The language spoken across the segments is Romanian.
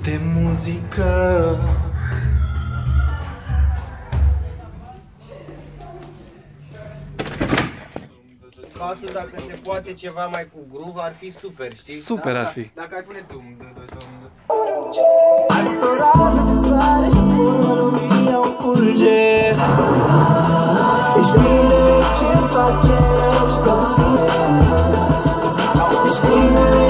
de muzică. Pasul, dacă se poate ceva mai cu groove, ar fi super, știi? Super ar fi. Dacă ai pune tu. Ai fost o rază de soare și până lumina un fulger. Ești binele ce-mi face rău și pentru sine. Ești binele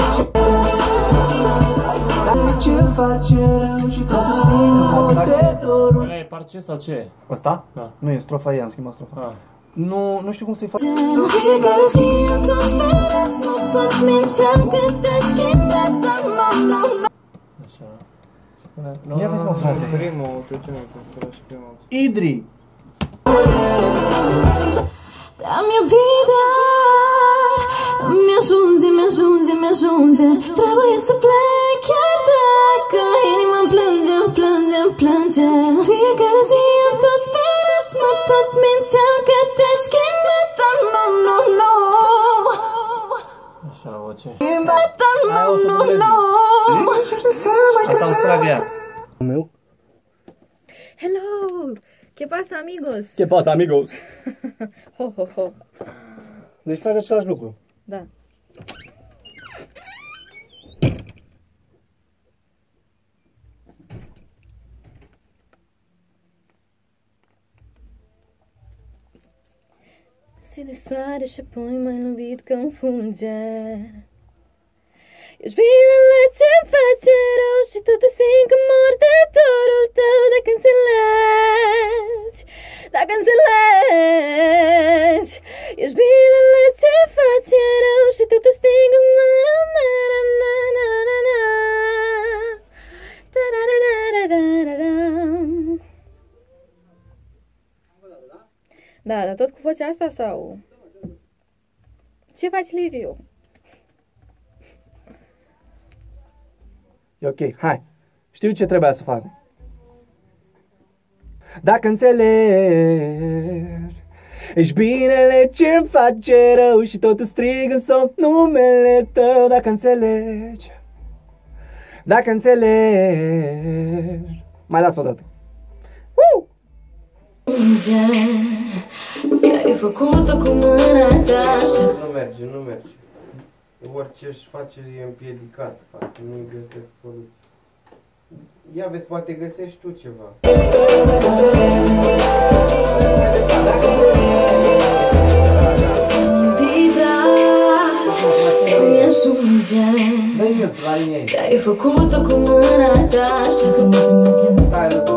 ce-mi face rău și pentru sine. Multe doruri. Ăla e parce sau ce e? Ăsta? Da. Nu e strofa, i-am schimbat strofa. Nu știu cum să-i fac. Tu fiecare zi am tot sperat, tot mințeam că te schimbați, dar nu. Așa. Ia vezi, mă, frate. Primul, Idri! Te-am iubit, dar mi-ajunge. Trebuie să plec, chiar dacă inima plânge. Fiecare zi am tot sperat, mă tot mințeam că te schimbați, dar nu. Așa, voce. Dar nu. Asta am Australia. Meu? Hello! ¿Qué pasa, amigos? Ce pasa, amigos? Ho. Deci faci același lucru. Da. Se de soare și apoi m-ai lovit ca un fulger. Ești binele ce-mi face rău și totuși simt că mor de dorul tău. Dacă înțelegi, ești binele ce-mi face rău și totuși simt că Da, dar tot cu vocea asta sau? Ce faci, Liviu? E ok, hai. Știu ce trebuia să fac. Dacă înțelegi, ești binele ce-mi face rău și totul strig în somn numele tău. Dacă înțelegi, mai las o dată. Ți-ai făcut-o cu mâna ta și Nu merge. Orice își face e împiedicat, nu-i găsesc soluții. Ia vezi, poate găsești tu ceva. iubita, mi-ajunge. Ți-ai făcut-o cu mâna ta și când mă plâng.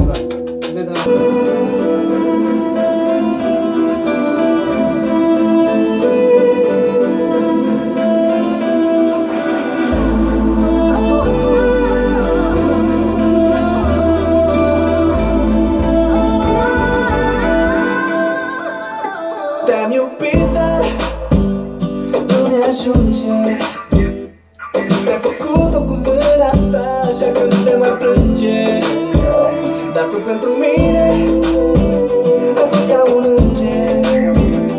Te-am iubit, dar nu ne ajunge. Ți-ai făcut-o cu mâna ta, așa că nu te mai plânge. Dar tu pentru mine ai fost ca un înger.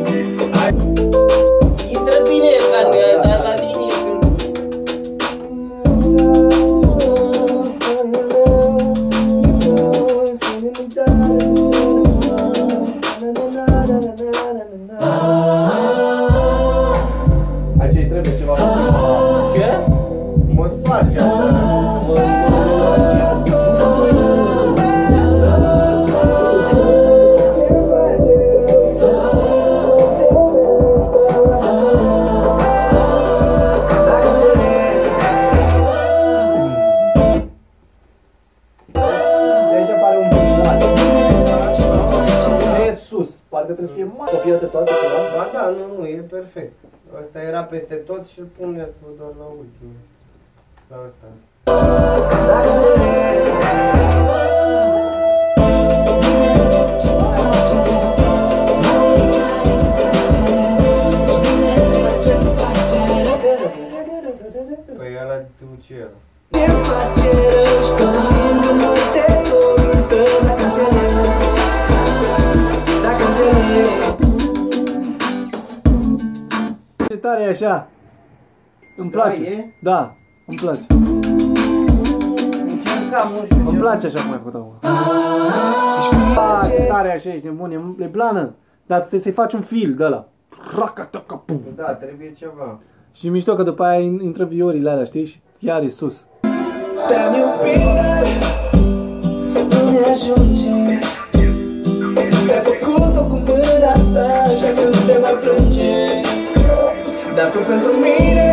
Intră bine, dar la linie Aici îi trebuie ceva. Ce? Mă sparge așa. Parcă trebuie să fie mare. Copiată toate ceva? Ba da, nu, e perfect. Asta era peste tot și îl pun doar la ultimul. La asta. Păi ăla tu ce era? Ce-mi face rău și tot simt că mă te dorul tău. Dacă înțelegi. Ce tare e așa. Îmi place. Da, e? Da, îmi place. cam, nu știu Îmi ce. place așa cum ai făcut acum. Ești ce tare așa, ești nebun, e blană. Dar trebuie să-i faci un fil de ăla. Da, trebuie ceva. Și mișto că după aia intră viorile alea, știi? Și iar e sus. Te-am iubit, dar nu mi-ajunge. Ți-ai făcut-o cu mâna ta, așa că nu te mai plânge. Dar tu pentru mine